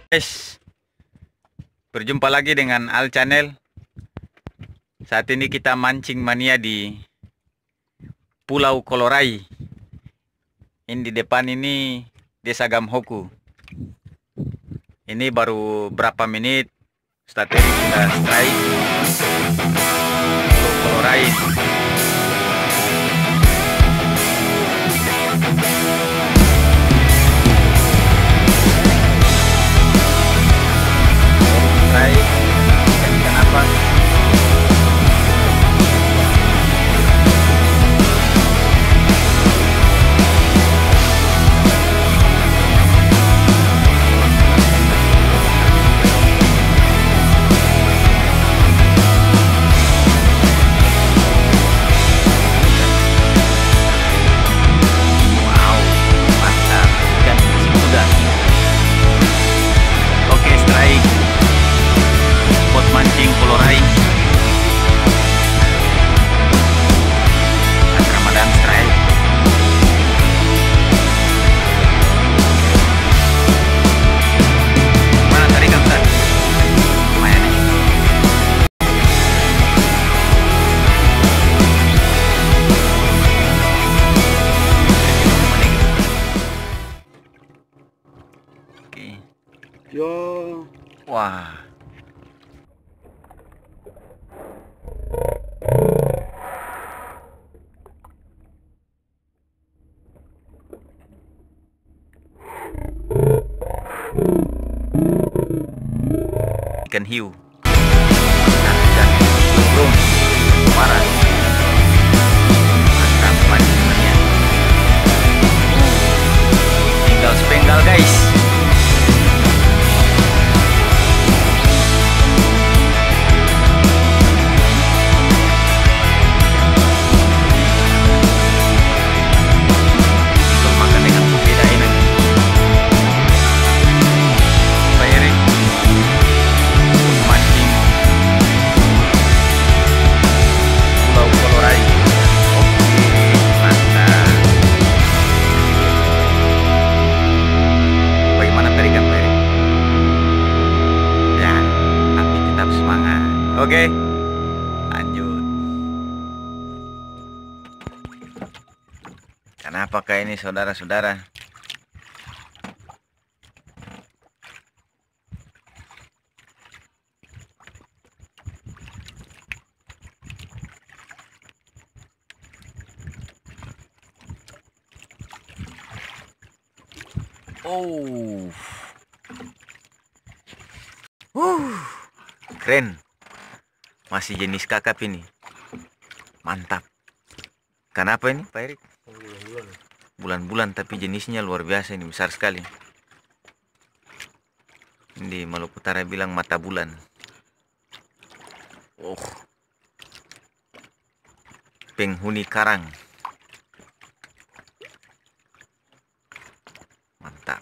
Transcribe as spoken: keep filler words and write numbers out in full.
Guys, berjumpa lagi dengan Al Channel. Saat ini kita mancing mania di Pulau Kolorai. Ini di depan ini Desa Gamhoku. Ini baru berapa menit strategi kita strike Pulau Kolorai. Strike dan kenapa? Mancing Kolorai Ramadan strike. Mana tadi kan lumayan nih. Oke. Yo. Wah. Ikan hiu. Dan belum marah. Mantap mancingnya. Tinggal sepenggal guys. Oke, lanjut. Kenapakah ini saudara-saudara? Oh, uh, keren. Masih jenis kakap ini. Mantap. Kenapa ini Pak Erik? Bulan-bulan tapi jenisnya luar biasa ini, besar sekali. Ini di Maluku Utara bilang mata bulan. Oh. Penghuni karang. Mantap.